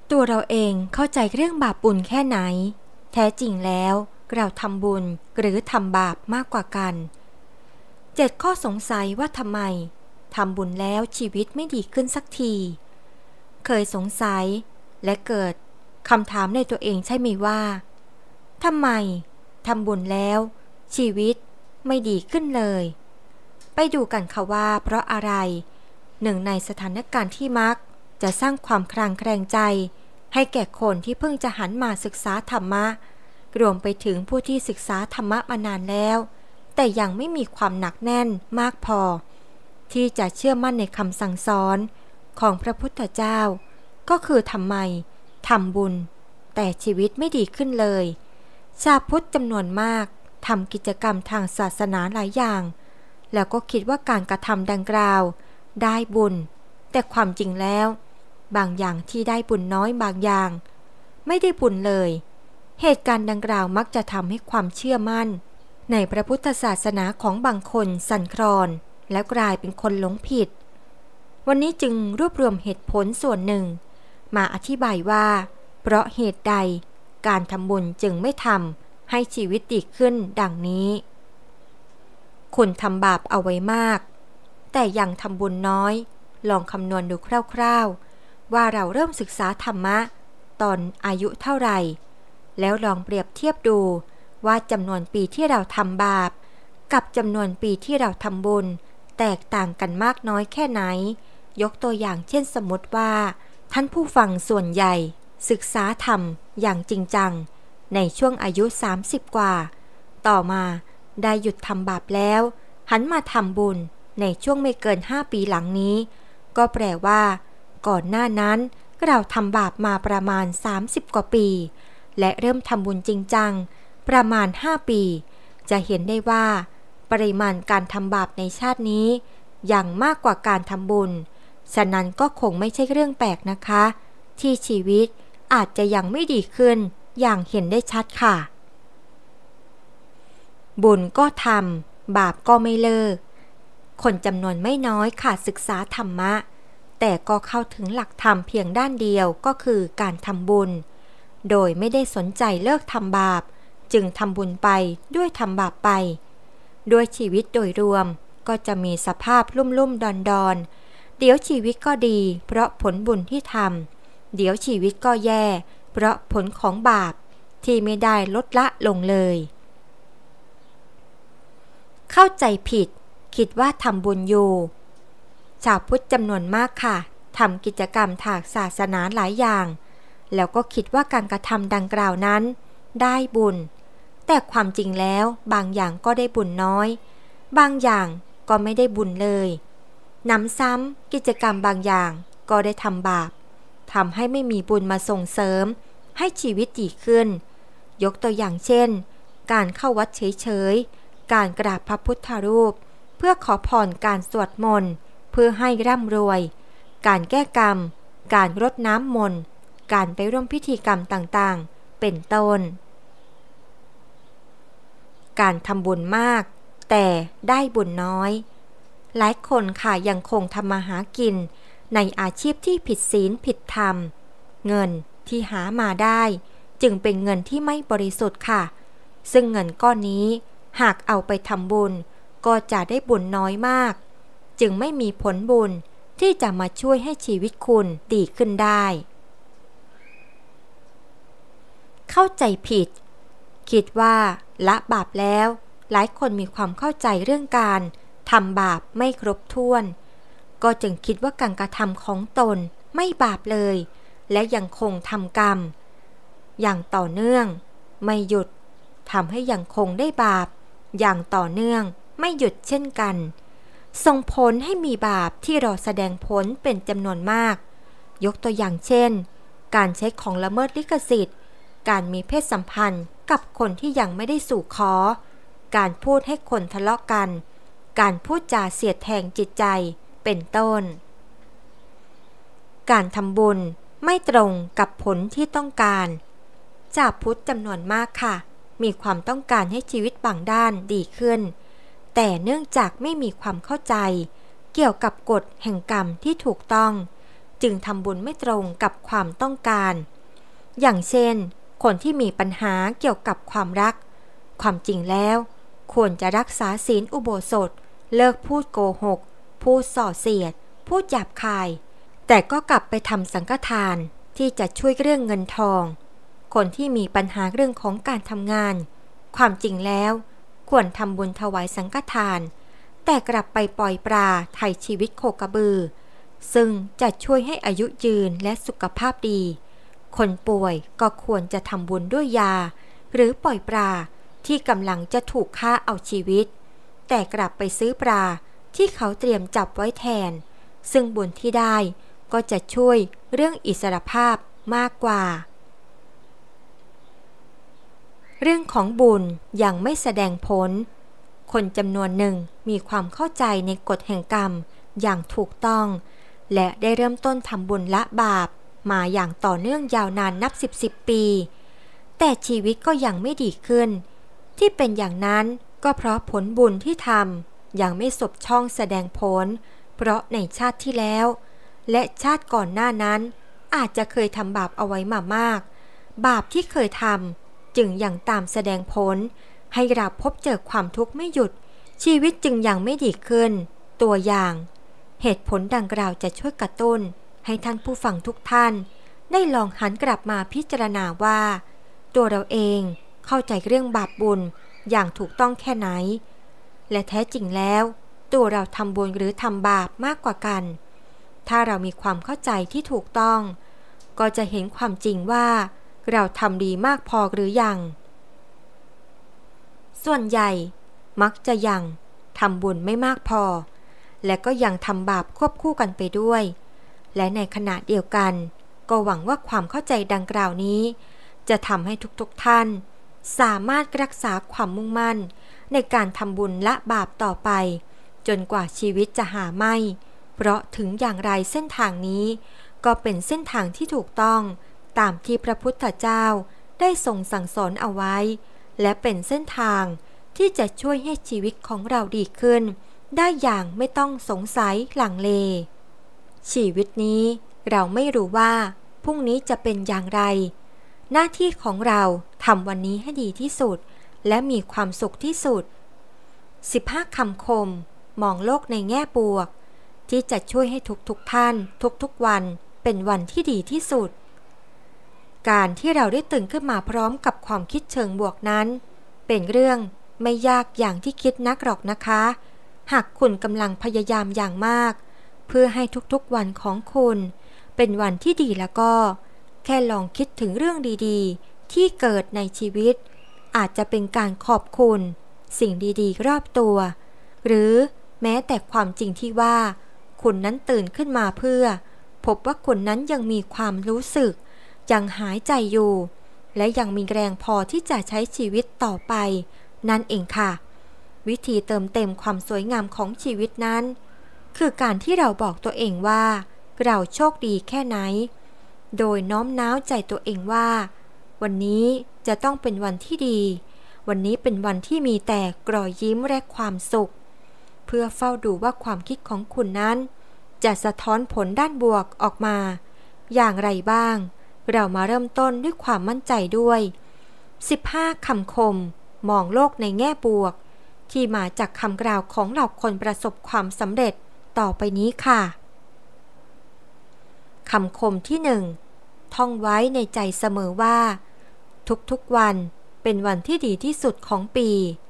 ตัวเราเองเข้าใจเรื่องบาปบุญแค่ไหนแท้จริงแล้วเราทำบุญหรือทำบาปมากกว่ากัน7 ข้อสงสัยว่าทำไมทำบุญแล้วชีวิตไม่ดีขึ้นสักทีเคยสงสัยและเกิดคำถามในตัวเองใช่ไหมว่าทำไมทำบุญแล้วชีวิตไม่ดีขึ้นเลยไปดูกันค่ะว่าเพราะอะไรหนึ่งในสถานการณ์ที่มักจะสร้างความคลางแคลงใจให้แก่คนที่เพิ่งจะหันมาศึกษาธรรมะรวมไปถึงผู้ที่ศึกษาธรรมะมานานแล้วแต่ยังไม่มีความหนักแน่นมากพอที่จะเชื่อมั่นในคำสั่งสอนของพระพุทธเจ้าก็คือทำไมทำบุญแต่ชีวิตไม่ดีขึ้นเลยชาวพุทธจำนวนมากทำกิจกรรมทางศาสนาหลายอย่างแล้วก็คิดว่าการกระทำดังกล่าวได้บุญแต่ความจริงแล้วบางอย่างที่ได้บุญน้อยบางอย่างไม่ได้บุญเลยเหตุการณ์ดังกล่าวมักจะทำให้ความเชื่อมั่นในพระพุทธศาสนาของบางคนสั่นคลอนและกลายเป็นคนหลงผิดวันนี้จึงรวบรวมเหตุผลส่วนหนึ่งมาอธิบายว่าเพราะเหตุใดการทำบุญจึงไม่ทำให้ชีวิตดีขึ้นดังนี้คุณทำบาปเอาไว้มากแต่ยังทำบุญน้อยลองคำนวณดูคร่าวๆว่าเราเริ่มศึกษาธรรมะตอนอายุเท่าไหร่แล้วลองเปรียบเทียบดูว่าจำนวนปีที่เราทำบาปกับจำนวนปีที่เราทำบุญแตกต่างกันมากน้อยแค่ไหนยกตัวอย่างเช่นสมมติว่าท่านผู้ฟังส่วนใหญ่ศึกษาธรรมอย่างจริงจังในช่วงอายุ30กว่าต่อมาได้หยุดทำบาปแล้วหันมาทำบุญในช่วงไม่เกิน5 ปีหลังนี้ก็แปลว่าก่อนหน้านั้นเราทำบาปมาประมาณ30กว่าปีและเริ่มทำบุญจริงจังประมาณ5 ปีจะเห็นได้ว่าปริมาณการทำบาปในชาตินี้ยังมากกว่าการทำบุญฉะนั้นก็คงไม่ใช่เรื่องแปลกนะคะที่ชีวิตอาจจะยังไม่ดีขึ้นอย่างเห็นได้ชัดค่ะบุญก็ทำบาปก็ไม่เลิกคนจำนวนไม่น้อยขาดศึกษาธรรมะแต่ก็เข้าถึงหลักธรรมเพียงด้านเดียวก็คือการทำบุญโดยไม่ได้สนใจเลิกทำบาปจึงทำบุญไปด้วยทำบาปไปด้วยชีวิตโดยรวมก็จะมีสภาพลุ่มๆดอนๆเดี๋ยวชีวิตก็ดีเพราะผลบุญที่ทำเดี๋ยวชีวิตก็แย่เพราะผลของบาปที่ไม่ได้ลดละลงเลยเข้าใจผิดคิดว่าทำบุญอยู่ชาวพุทธจำนวนมากค่ะทำกิจกรรมทางศาสนาหลายอย่างแล้วก็คิดว่าการกระทำดังกล่าวนั้นได้บุญแต่ความจริงแล้วบางอย่างก็ได้บุญน้อยบางอย่างก็ไม่ได้บุญเลยนำซ้ำกิจกรรมบางอย่างก็ได้ทำบาปทำให้ไม่มีบุญมาส่งเสริมให้ชีวิตดีขึ้นยกตัวอย่างเช่นการเข้าวัดเฉยๆการกราบพระพุทธรูปเพื่อขอพรการสวดมนต์เพื่อให้ร่ำรวยการแก้กรรมการรดน้ำมนต์การไปร่วมพิธีกรรมต่างๆเป็นต้นการทำบุญมากแต่ได้บุญน้อยหลายคนค่ะยังคงทำมาหากินในอาชีพที่ผิดศีลผิดธรรมเงินที่หามาได้จึงเป็นเงินที่ไม่บริสุทธิ์ค่ะซึ่งเงินก้อนนี้หากเอาไปทำบุญก็จะได้บุญน้อยมากจึงไม่มีผลบุญที่จะมาช่วยให้ชีวิตคุณดีขึ้นได้เข้าใจผิดคิดว่าละบาปแล้วหลายคนมีความเข้าใจเรื่องการทำบาปไม่ครบถ้วนก็จึงคิดว่าการกระทำของตนไม่บาปเลยและยังคงทำกรรมอย่างต่อเนื่องไม่หยุดทำให้ยังคงได้บาปอย่างต่อเนื่องไม่หยุดเช่นกันส่งผลให้มีบาปที่รอแสดงผลเป็นจำนวนมากยกตัวอย่างเช่นการใช้ของละเมิดลิขสิทธิ์การมีเพศสัมพันธ์กับคนที่ยังไม่ได้สู่ขอการพูดให้คนทะเลาะกันการพูดจาเสียดแทงจิตใจเป็นต้นการทำบุญไม่ตรงกับผลที่ต้องการชาวพุทธจำนวนมากค่ะมีความต้องการให้ชีวิตบางด้านดีขึ้นแต่เนื่องจากไม่มีความเข้าใจเกี่ยวกับกฎแห่งกรรมที่ถูกต้องจึงทำบุญไม่ตรงกับความต้องการอย่างเช่นคนที่มีปัญหาเกี่ยวกับความรักความจริงแล้วควรจะรักษาศีลอุโบสถเลิกพูดโกหกพูดส่อเสียดพูดหยาบคายแต่ก็กลับไปทำสังฆทานที่จะช่วยเรื่องเงินทองคนที่มีปัญหาเรื่องของการทำงานความจริงแล้วควรทำบุญถวายสังฆทานแต่กลับไปปล่อยปลาไถ่ชีวิตโคกระบือซึ่งจะช่วยให้อายุยืนและสุขภาพดีคนป่วยก็ควรจะทำบุญด้วยยาหรือปล่อยปลาที่กำลังจะถูกฆ่าเอาชีวิตแต่กลับไปซื้อปลาที่เขาเตรียมจับไว้แทนซึ่งบุญที่ได้ก็จะช่วยเรื่องอิสรภาพมากกว่าเรื่องของบุญยังไม่แสดงผลคนจำนวนหนึ่งมีความเข้าใจในกฎแห่งกรรมอย่างถูกต้องและได้เริ่มต้นทำบุญละบาปมาอย่างต่อเนื่องยาวนานนับ10 ปีแต่ชีวิตก็ยังไม่ดีขึ้นที่เป็นอย่างนั้นก็เพราะผลบุญที่ทำยังไม่สบช่องแสดงผลเพราะในชาติที่แล้วและชาติก่อนหน้านั้นอาจจะเคยทำบาปเอาไว้มามากบาปที่เคยทำจึงยังตามแสดงผลให้เราพบเจอความทุกข์ไม่หยุดชีวิตจึงยังไม่ดีขึ้นตัวอย่างเหตุผลดังกล่าวจะช่วยกระตุ้นให้ท่านผู้ฟังทุกท่านได้ลองหันกลับมาพิจารณาว่าตัวเราเองเข้าใจเรื่องบาปบุญอย่างถูกต้องแค่ไหนและแท้จริงแล้วตัวเราทำบุญหรือทำบาปมากกว่ากันถ้าเรามีความเข้าใจที่ถูกต้องก็จะเห็นความจริงว่าเราทำดีมากพอหรือยังส่วนใหญ่มักจะยังทำบุญไม่มากพอและก็ยังทำบาปควบคู่กันไปด้วยและในขณะเดียวกันก็หวังว่าความเข้าใจดังกล่าวนี้จะทำให้ทุกท่านสามารถรักษาความมุ่งมั่นในการทำบุญละบาปต่อไปจนกว่าชีวิตจะหาไม่เพราะถึงอย่างไรเส้นทางนี้ก็เป็นเส้นทางที่ถูกต้องตามที่พระพุทธเจ้าได้ทรงสั่งสอนเอาไว้และเป็นเส้นทางที่จะช่วยให้ชีวิตของเราดีขึ้นได้อย่างไม่ต้องสงสัยหลังเลชีวิตนี้เราไม่รู้ว่าพรุ่งนี้จะเป็นอย่างไรหน้าที่ของเราทำวันนี้ให้ดีที่สุดและมีความสุขที่สุด15 คำคมมองโลกในแง่บวกที่จะช่วยให้ทุกท่านทุกวันเป็นวันที่ดีที่สุดการที่เราได้ตื่นขึ้นมาพร้อมกับความคิดเชิงบวกนั้นเป็นเรื่องไม่ยากอย่างที่คิดนักหรอกนะคะหากคุณกำลังพยายามอย่างมากเพื่อให้ทุกวันของคุณเป็นวันที่ดีแล้วก็แค่ลองคิดถึงเรื่องดีๆที่เกิดในชีวิตอาจจะเป็นการขอบคุณสิ่งดีๆรอบตัวหรือแม้แต่ความจริงที่ว่าคุณนั้นตื่นขึ้นมาเพื่อพบว่าคุณนั้นยังมีความรู้สึกยังหายใจอยู่และยังมีแรงพอที่จะใช้ชีวิตต่อไปนั่นเองค่ะวิธีเติมเต็มความสวยงามของชีวิตนั้นคือการที่เราบอกตัวเองว่าเราโชคดีแค่ไหนโดยน้อมน้าวใจตัวเองว่าวันนี้จะต้องเป็นวันที่ดีวันนี้เป็นวันที่มีแต่รอยยิ้มและความสุขเพื่อเฝ้าดูว่าความคิดของคุณนั้นจะสะท้อนผลด้านบวกออกมาอย่างไรบ้างเรามาเริ่มต้นด้วยความมั่นใจด้วย15 คำคมมองโลกในแง่บวกที่มาจากคำกล่าวของเหล่าคนประสบความสำเร็จต่อไปนี้ค่ะคำคมที่1ท่องไว้ในใจเสมอว่าทุกวันเป็นวันที่ดีที่สุดของปี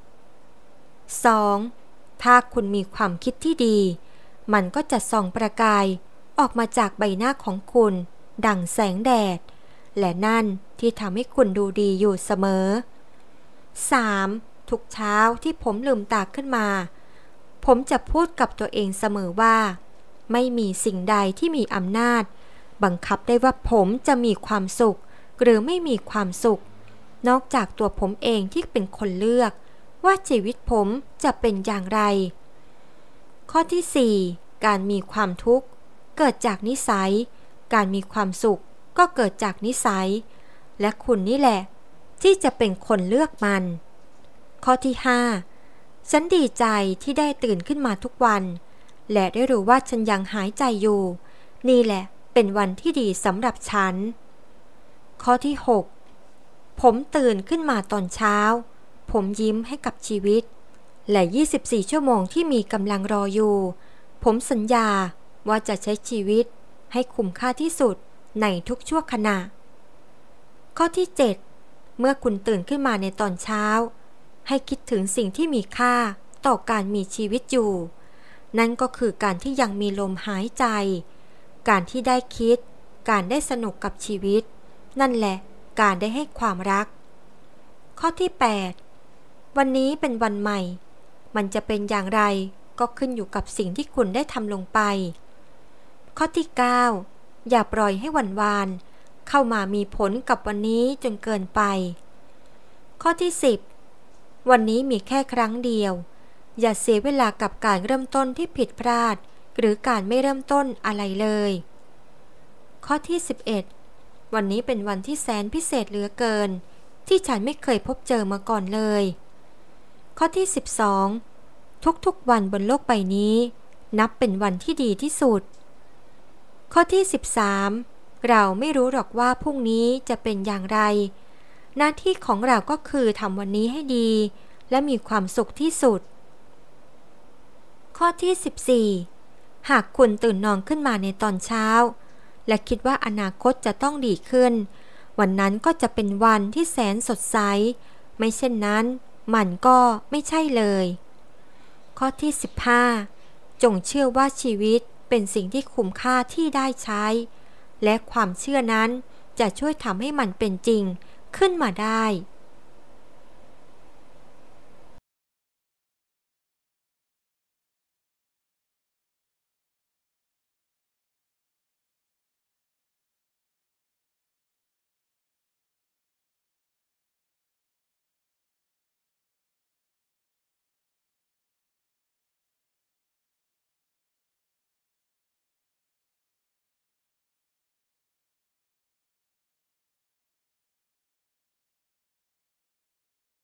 2. ถ้าคุณมีความคิดที่ดีมันก็จะส่องประกายออกมาจากใบหน้าของคุณดั่งแสงแดดและนั่นที่ทำให้คุณดูดีอยู่เสมอ 3. ทุกเช้าที่ผมลืมตาขึ้นมาผมจะพูดกับตัวเองเสมอว่าไม่มีสิ่งใดที่มีอำนาจบังคับได้ว่าผมจะมีความสุขหรือไม่มีความสุขนอกจากตัวผมเองที่เป็นคนเลือกว่าชีวิตผมจะเป็นอย่างไรข้อที่ 4 การมีความทุกข์เกิดจากนิสัยการมีความสุขก็เกิดจากนิสัยและคุณนี่แหละที่จะเป็นคนเลือกมันข้อที่ 5 ฉันดีใจที่ได้ตื่นขึ้นมาทุกวันและได้รู้ว่าฉันยังหายใจอยู่นี่แหละเเป็นวันที่ดีสำหรับฉันข้อที่6ผมตื่นขึ้นมาตอนเช้าผมยิ้มให้กับชีวิตและ24ชั่วโมงที่มีกำลังรออยู่ผมสัญญาว่าจะใช้ชีวิตให้คุ้มค่าที่สุดในทุกชั่วขณะข้อที่7เมื่อคุณตื่นขึ้นมาในตอนเช้าให้คิดถึงสิ่งที่มีค่าต่อการมีชีวิตอยู่นั่นก็คือการที่ยังมีลมหายใจการที่ได้คิดการได้สนุกกับชีวิตนั่นแหละการได้ให้ความรักข้อที่8วันนี้เป็นวันใหม่มันจะเป็นอย่างไรก็ขึ้นอยู่กับสิ่งที่คุณได้ทำลงไปข้อที่9อย่าปล่อยให้วันวานเข้ามามีผลกับวันนี้จนเกินไปข้อที่10วันนี้มีแค่ครั้งเดียวอย่าเสียเวลากับการเริ่มต้นที่ผิดพลาดหรือการไม่เริ่มต้นอะไรเลยข้อที่11วันนี้เป็นวันที่แสนพิเศษเหลือเกินที่ฉันไม่เคยพบเจอมาก่อนเลยข้อที่12ทุกๆวันบนโลกใบนี้นับเป็นวันที่ดีที่สุดข้อที่13เราไม่รู้หรอกว่าพรุ่งนี้จะเป็นอย่างไรหน้าที่ของเราก็คือทำวันนี้ให้ดีและมีความสุขที่สุดข้อที่14หากคุณตื่นนอนขึ้นมาในตอนเช้าและคิดว่าอนาคตจะต้องดีขึ้นวันนั้นก็จะเป็นวันที่แสนสดใสไม่เช่นนั้นมันก็ไม่ใช่เลยข้อที่15จงเชื่อว่าชีวิตเป็นสิ่งที่คุ้มค่าที่ได้ใช้และความเชื่อนั้นจะช่วยทำให้มันเป็นจริงขึ้นมาได้